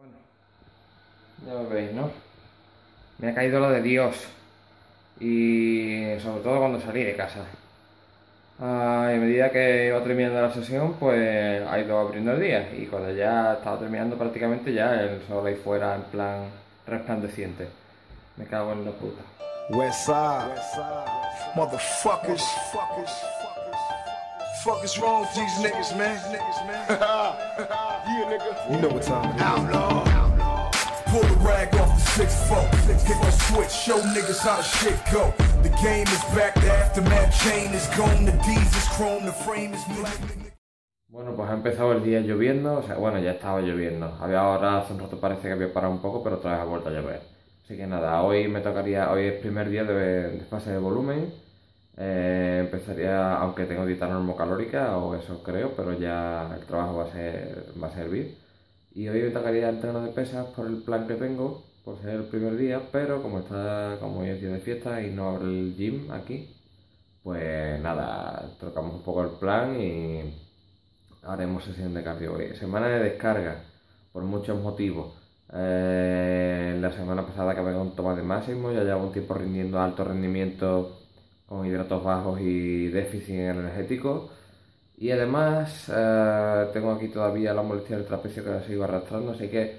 Bueno, ya lo veis, ¿no? Me ha caído lo de Dios. Y sobre todo cuando salí de casa. Y a medida que iba terminando la sesión, pues ha ido abriendo el día. Y cuando ya estaba terminando prácticamente, ya el sol ahí fuera en plan resplandeciente. Me cago en la puta. West side, motherfuckers. Fuck is wrong with these niggas, man? Yeah, nigga. You know what time it is. Outlaw. Pull the rag off the 6-4. Hit the switch, show niggas how the shit go. The game is back, the aftermath chain is gone. The D's is chrome, the frame is black. Bueno, pues ha empezado el día lloviendo, o sea, bueno, ya estaba lloviendo. Había ahora, hace un rato parece que había parado un poco, pero otra vez ha vuelto a llover. Así que nada, hoy me tocaría, hoy es primer día de fase de volumen. Empezaría, aunque tengo dieta normocalórica, o eso creo, pero ya el trabajo va a servir. Y hoy me tocaría entreno de pesas por el plan que tengo, por ser el primer día, pero como hoy es día de fiesta y no abre el gym aquí, pues nada, tocamos un poco el plan y haremos sesión de cardio hoy. Semana de descarga, por muchos motivos. La semana pasada acabé con toma de máximo, ya llevo un tiempo rindiendo alto rendimiento con hidratos bajos y déficit energético. Y además tengo aquí todavía la molestia del trapecio que la sigo arrastrando, así que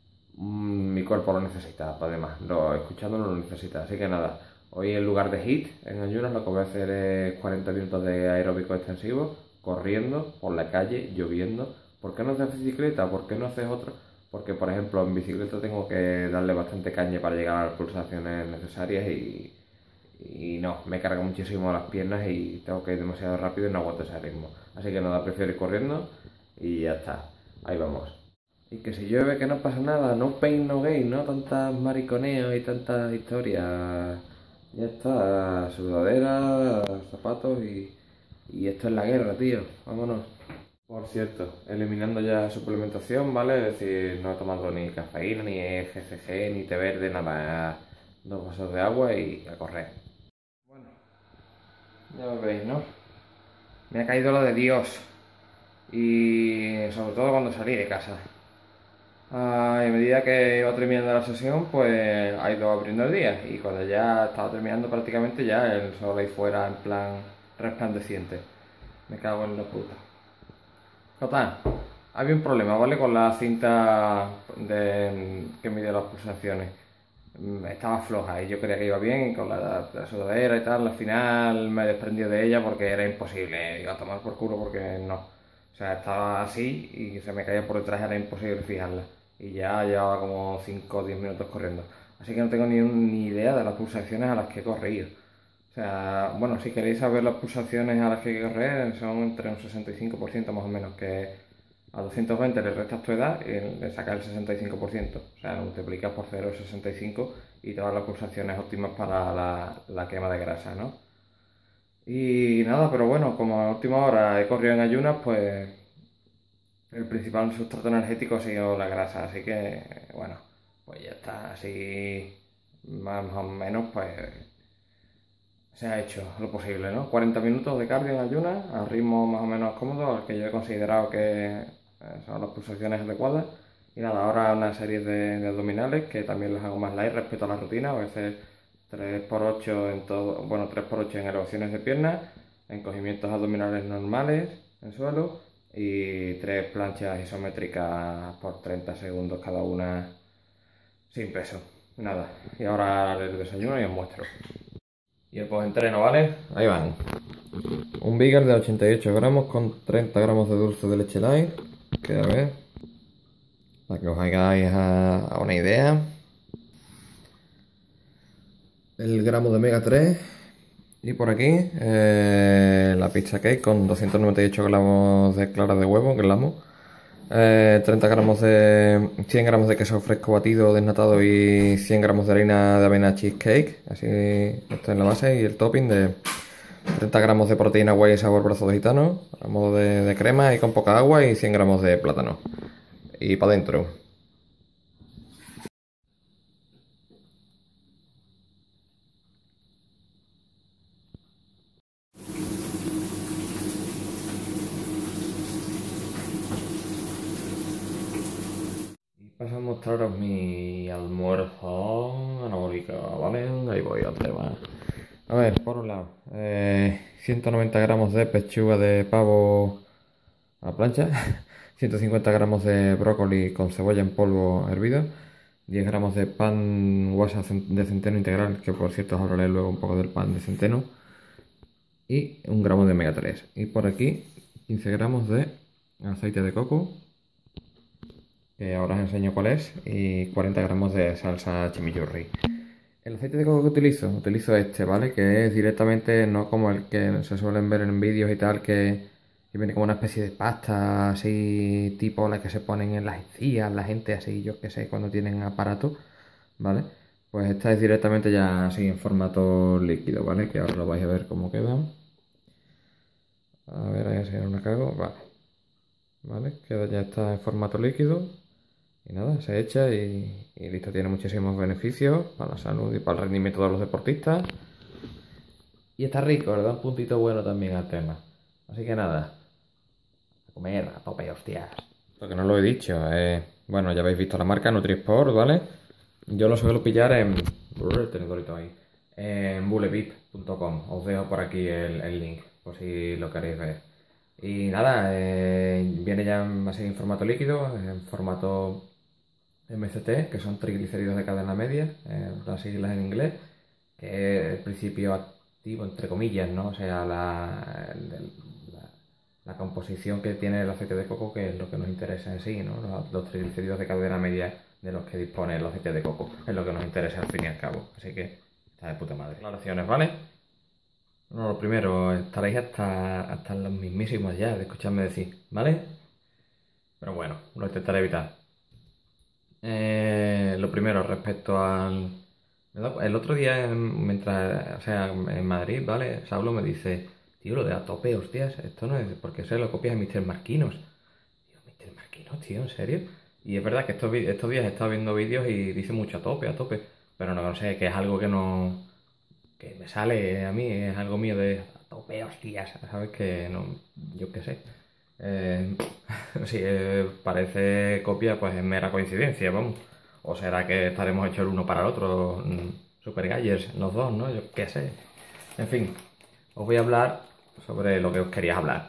mi cuerpo lo necesita, además, escuchándolo lo necesita. Así que nada, hoy en lugar de HIIT en ayunas lo que voy a hacer es 40 minutos de aeróbico extensivo, corriendo por la calle, lloviendo. ¿Por qué no haces bicicleta? ¿Por qué no haces otro? Porque, por ejemplo, en bicicleta tengo que darle bastante caña para llegar a las pulsaciones necesarias y no, me carga muchísimo las piernas y tengo que ir demasiado rápido y no aguanto ese ritmo. Así que nada, prefiero ir corriendo y ya está, ahí vamos. Y que si llueve que no pasa nada, no pain no gain, no tantas mariconeos y tantas historias. Ya está, sudadera, zapatos y esto es la guerra, tío, vámonos. Por cierto, eliminando ya suplementación, ¿vale? Es decir, no he tomado ni cafeína, ni GCG, ni té verde, nada, 2 vasos de agua y a correr. Bueno, ya lo veis, ¿no? Me ha caído lo de Dios. Y sobre todo cuando salí de casa. Y a medida que iba terminando la sesión, pues ha ido abriendo el día. Y cuando ya estaba terminando prácticamente, ya el sol ahí fuera en plan resplandeciente. Me cago en la puta. Total, había un problema, ¿vale? Con la cinta que mide las pulsaciones. Estaba floja y yo creía que iba bien y con la sudadera y tal, al final me desprendió de ella porque era imposible, iba a tomar por culo porque no. O sea, estaba así y se me caía por detrás, era imposible fijarla. Y ya llevaba como 5 o 10 minutos corriendo. Así que no tengo ni idea de las pulsaciones a las que he corrido. O sea, bueno, si queréis saber las pulsaciones a las que hay que correr, son entre un 65% más o menos, que a 220 le restas tu edad y le sacas el 65%. O sea, lo multiplicas por 0,65 y te dan las pulsaciones óptimas para la quema de grasa, ¿no? Y nada, pero bueno, como a última hora he corrido en ayunas, pues el principal sustrato energético ha sido la grasa, así que bueno, pues ya está, así más o menos, pues se ha hecho lo posible, ¿no? 40 minutos de cardio en ayunas, a ritmo más o menos cómodo, al que yo he considerado que son las pulsaciones adecuadas. Y nada, ahora una serie de abdominales que también las hago más light respecto a la rutina, a veces 3x8 en todo, bueno, 3x8 en elevaciones de piernas, encogimientos abdominales normales en suelo y 3 planchas isométricas por 30 segundos cada una sin peso. Nada, y ahora el desayuno y os muestro. Y el post-entreno, ¿vale? Ahí van. Un Beagle de 88 gramos con 30 gramos de dulce de leche light. Que a ver. Para que os hagáis a una idea. El gramo de omega 3. Y por aquí la pizza cake con 298 gramos de clara de huevo, que es la amo. 30 gramos 100 gramos de queso fresco batido, desnatado y 100 gramos de harina de avena cheesecake. Así, esto es la base y el topping de 30 gramos de proteína whey sabor brazo de gitano, a modo de crema y con poca agua y 100 gramos de plátano. Y para adentro. Paso a mostraros mi almuerzo anabólico, ¿vale? Ahí voy al tema. A ver, por un lado, 190 gramos de pechuga de pavo a la plancha, 150 gramos de brócoli con cebolla en polvo hervido, 10 gramos de pan guasa de centeno integral, que por cierto os hablaré luego un poco del pan de centeno, y 1 gramo de omega 3. Y por aquí 15 gramos de aceite de coco, que ahora os enseño cuál es, y 40 gramos de salsa chimichurri. El aceite de coco que utilizo este, ¿vale? Que es directamente, no como el que se suelen ver en vídeos y tal, que viene como una especie de pasta así, tipo la que se ponen en las encías, la gente así, yo que sé, cuando tienen aparato, ¿vale? Pues esta es directamente ya así en formato líquido, ¿vale? Que ahora lo vais a ver cómo queda. A ver, ahí si no me cago, vale. ¿Vale? Queda ya está en formato líquido. Y nada, se echa y listo, tiene muchísimos beneficios para la salud y para el rendimiento de los deportistas. Y está rico, le da un puntito bueno también al tema. Así que nada, a comer a tope, hostias. Lo que no lo he dicho, bueno, ya habéis visto la marca Nutrisport, ¿vale? Yo lo suelo pillar en... ahí. En bulevip.com. Os dejo por aquí el link, por si lo queréis ver. Y nada, viene ya así en formato líquido, en formato MCT, que son triglicéridos de cadena media, las siglas en inglés, que es el principio activo, entre comillas, ¿no? O sea, la composición que tiene el aceite de coco, que es lo que nos interesa en sí, ¿no? Los triglicéridos de cadena media de los que dispone el aceite de coco, es lo que nos interesa al fin y al cabo. Así que está de puta madre. Aclaraciones, ¿vale? Bueno, lo primero, estaréis hasta los mismísimos ya de escucharme decir, ¿vale? Pero bueno, lo intentaré evitar. Lo primero, respecto al... El otro día, mientras, o sea, en Madrid, ¿vale? Saulo me dice, tío, lo de a tope, hostias, esto no es porque se lo copias a Mr. Marquinos. Digo, ¿Mr. Marquinos, tío? ¿En serio? Y es verdad que estos días he estado viendo vídeos y dice mucho a tope. Pero no sé, que es algo que no... que me sale a mí, es algo mío de a tope, hostias, ¿sabes? Que no... yo qué sé. Si parece copia, pues es mera coincidencia, vamos. O será que estaremos hechos el uno para el otro, super gallers, los dos, ¿no? Yo qué sé. En fin, os voy a hablar sobre lo que os querías hablar.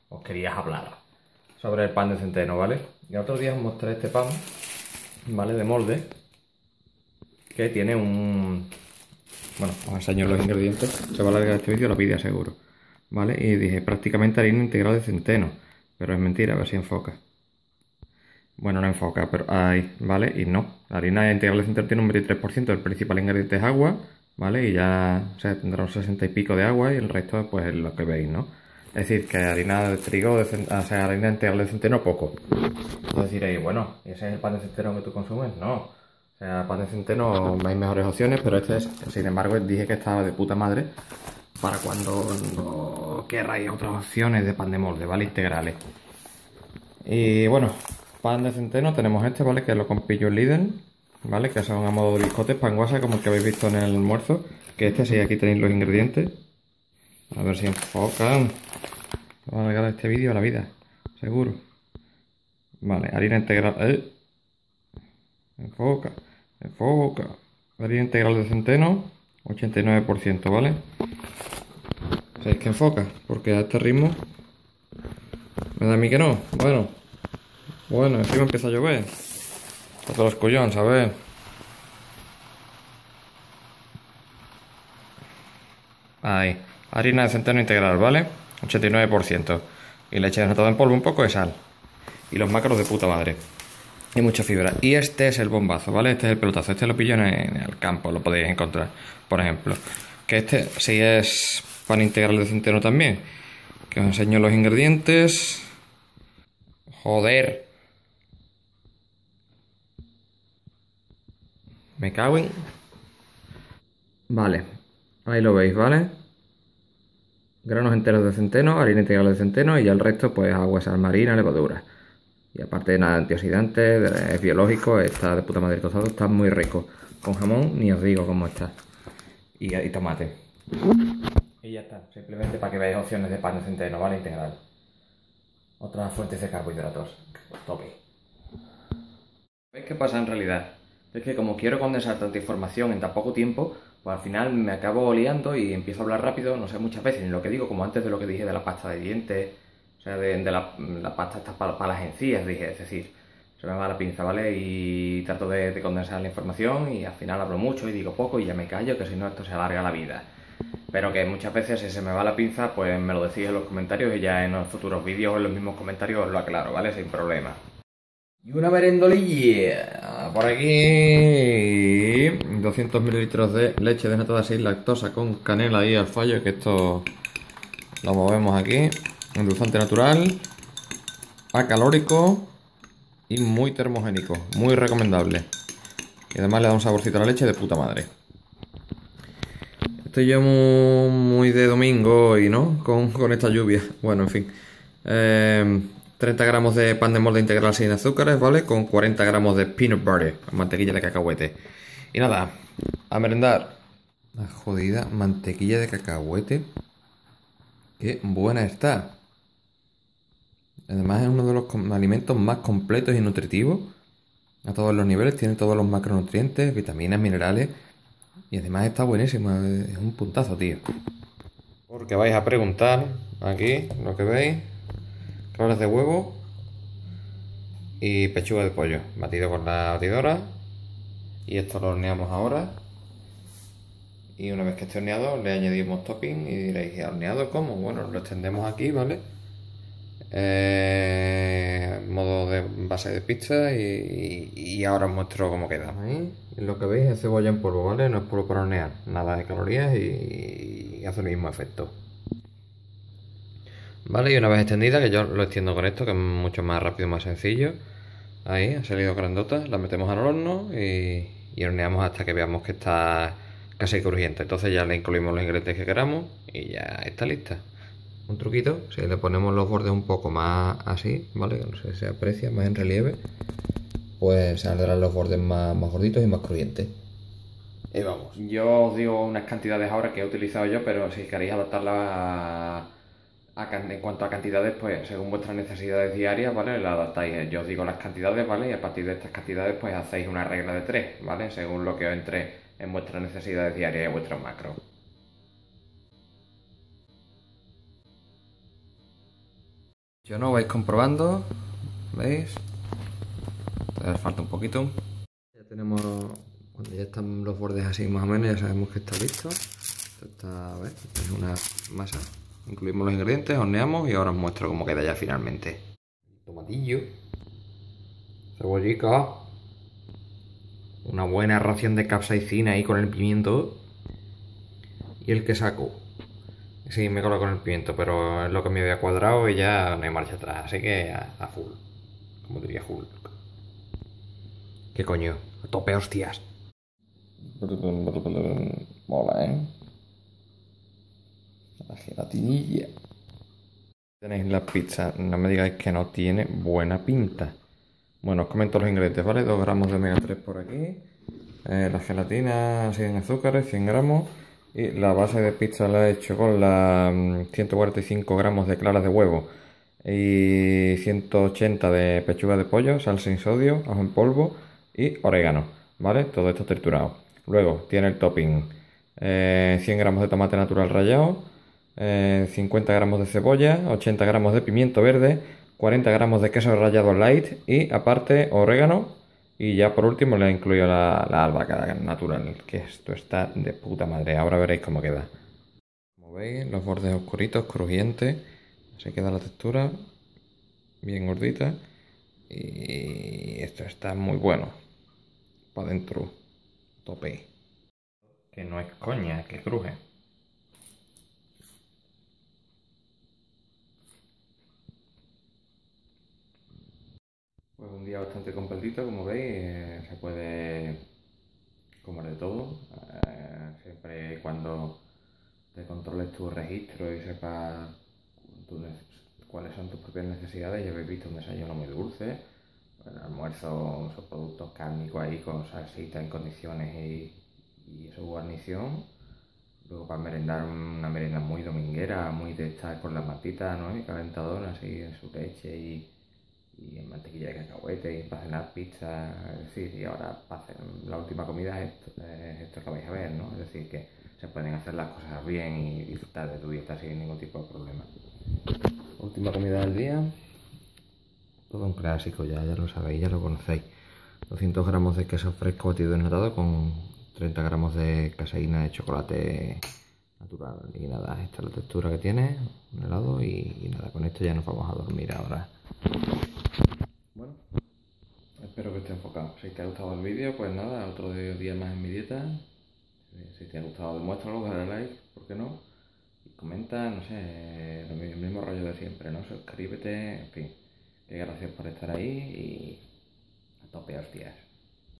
Sobre el pan de centeno, ¿vale? Y otro día os mostré este pan, ¿vale? De molde, que tiene un... Bueno, os enseño los ingredientes. Se va a alargar este vídeo, lo pide seguro, ¿vale? Y dije, prácticamente harina integral de centeno. Pero es mentira, a ver si enfoca. Bueno, no enfoca, pero ahí, ¿vale? Y no. La harina integral de centeno tiene un 23%, el principal ingrediente es agua, ¿vale? Y ya, o sea, tendrá un 60 y pico de agua y el resto, pues, es lo que veis, ¿no? Es decir, que harina de trigo, o sea, harina integral de centeno, poco. Entonces diréis, bueno, ¿y ese es el pan de centeno que tú consumes? No. O sea, pan de centeno hay mejores opciones, pero este es, sin embargo, dije que estaba de puta madre para cuando no queráis otras opciones de pan de molde, ¿vale? Integrales. Y bueno, pan de centeno tenemos este, ¿vale? Que lo compré yo en Lidl, ¿vale? Que son a modo de biscotes, pan guasa, como el que habéis visto en el almuerzo. Que este sí, aquí tenéis los ingredientes. A ver si enfocan. Va a alargar este vídeo a la vida, seguro. Vale, harina integral. Enfoca. Harina integral de centeno, 89%, ¿vale? ¿Sabéis que enfoca? Porque a este ritmo me da a mí que no. Bueno, encima empieza a llover. Todos los collones, a ver. Ahí. Harina de centeno integral, ¿vale? 89%. Y leche desnatada en polvo, un poco de sal. Y los macros de puta madre. Y mucha fibra. Y este es el bombazo, ¿vale? Este es el pelotazo. Este lo pillo en el campo, lo podéis encontrar, por ejemplo. Que este sí es pan integral de centeno también. Que os enseño los ingredientes. Joder. Me cago en... Vale. Ahí lo veis, ¿vale? Granos enteros de centeno, harina integral de centeno y ya el resto, pues agua, sal marina, levadura. Y aparte de nada, antioxidantes, es biológico, está de puta madre tostado, está muy rico. Con jamón, ni os digo cómo está. Y tomate. Y ya está, simplemente para que veáis opciones de pan de centeno, ¿vale? Integral. Otras fuentes de carbohidratos. Tope. ¿Veis qué pasa en realidad? Es que como quiero condensar tanta información en tan poco tiempo, pues al final me acabo liando y empiezo a hablar rápido, no sé muchas veces ni lo que digo, como antes de lo que dije de la pasta de dientes, o sea, de la pasta esta para las encías, dije, es decir, se me va la pinza, ¿vale? Y trato de condensar la información y al final hablo mucho y digo poco y ya me callo, que si no esto se alarga la vida. Pero que muchas veces si se me va la pinza, pues me lo decís en los comentarios y ya en los futuros vídeos o en los mismos comentarios os lo aclaro, ¿vale? Sin problema. Y una merendolilla. Por aquí 200 mililitros de leche desnatada sin lactosa con canela y al fallo, que esto lo movemos aquí. Endulzante natural, acalórico y muy termogénico. Muy recomendable. Y además le da un saborcito a la leche de puta madre. Estoy yo muy de domingo hoy, ¿no? Con esta lluvia. Bueno, en fin. 30 gramos de pan de molde integral sin azúcares, ¿vale? Con 40 gramos de peanut butter, mantequilla de cacahuete. Y nada, a merendar. La jodida mantequilla de cacahuete. Qué buena está. Además es uno de los alimentos más completos y nutritivos. A todos los niveles, tiene todos los macronutrientes, vitaminas, minerales. Y además está buenísimo, es un puntazo, tío. Porque vais a preguntar, aquí, lo que veis, claras de huevo y pechuga de pollo, batido con la batidora. Y esto lo horneamos ahora. Y una vez que esté horneado, le añadimos topping y diréis, ¿horneado cómo? Bueno, lo extendemos aquí, ¿vale? Modo de base de pizza y ahora os muestro cómo queda. Ahí lo que veis es cebolla en polvo, ¿vale? No es polvo para hornear, nada de calorías y hace el mismo efecto. Vale, y una vez extendida, que yo lo extiendo con esto, que es mucho más rápido y más sencillo. Ahí, ha salido grandota, la metemos al horno y horneamos hasta que veamos que está casi crujiente. Entonces ya le incluimos los ingredientes que queramos y ya está lista. Un truquito, si le ponemos los bordes un poco más así, ¿vale? Que no sé si se aprecia, más en relieve, pues saldrán los bordes más gorditos y más crujientes. Y vamos. Yo os digo unas cantidades ahora que he utilizado yo, pero si queréis adaptarlas en cuanto a cantidades, pues según vuestras necesidades diarias, ¿vale? La adaptáis. Yo os digo las cantidades, ¿vale? Y a partir de estas cantidades, pues hacéis una regla de 3, ¿vale? Según lo que os entre en vuestras necesidades diarias y vuestros macros. Yo no vais comprobando, ¿veis? Todavía falta un poquito. Ya tenemos, cuando ya están los bordes así más o menos, ya sabemos que está listo. Esto está, ¿ves? Es una masa. Incluimos los ingredientes, horneamos y ahora os muestro cómo queda ya finalmente. Tomatillo, cebollica, una buena ración de capsaicina ahí con el pimiento y el quesaco. Sí, me coloco con el pimiento, pero es lo que me había cuadrado y ya no hay marcha atrás, así que a full, como diría Hulk. ¿Qué coño? A tope hostias. Mola, ¿eh? La gelatinilla. Tenéis la pizza, no me digáis que no tiene buena pinta. Bueno, os comento los ingredientes, ¿vale? 2 gramos de omega 3 por aquí. La gelatina sin azúcares, 100 gramos. Y la base de pizza la he hecho con la 145 gramos de claras de huevo y 180 de pechuga de pollo, sal sin sodio, ajo en polvo y orégano, ¿vale? Todo esto triturado. Luego tiene el topping, 100 gramos de tomate natural rallado, 50 gramos de cebolla, 80 gramos de pimiento verde, 40 gramos de queso rallado light y aparte orégano. Y ya por último le he incluido la albahaca natural, que esto está de puta madre. Ahora veréis cómo queda. Como veis, los bordes oscuritos, crujientes. Así queda la textura, bien gordita. Y esto está muy bueno. Para adentro, tope. Que no es coña, que cruje. Pues un día bastante completito, como veis, se puede comer de todo, siempre y cuando te controles tu registro y sepas cuáles son tus propias necesidades. Ya habéis visto un desayuno muy dulce, el almuerzo son productos cárnicos ahí con salsita en condiciones y su guarnición. Luego para merendar una merienda muy dominguera, muy de estar con las matitas, ¿no? Y calentadora así en su leche y y en mantequilla de cacahuete, y para cenar pizza, es decir, y ahora para hacer la última comida es esto que vais a ver, ¿no? Es decir, que se pueden hacer las cosas bien y disfrutar de tu dieta sin ningún tipo de problema. Última comida del día, todo un clásico, ya lo sabéis, ya lo conocéis. 200 gramos de queso fresco batido desnatado con 30 gramos de caseína de chocolate natural. Y nada, esta es la textura que tiene, un helado, y nada, con esto ya nos vamos a dormir ahora. Bueno, espero que esté enfocado. Si te ha gustado el vídeo, pues nada, otro día más en mi dieta. Si te ha gustado, demuéstralo, dale like, ¿por qué no? Y comenta, no sé, el mismo rollo de siempre, ¿no? Suscríbete, en fin. Que gracias por estar ahí y a tope, hostias.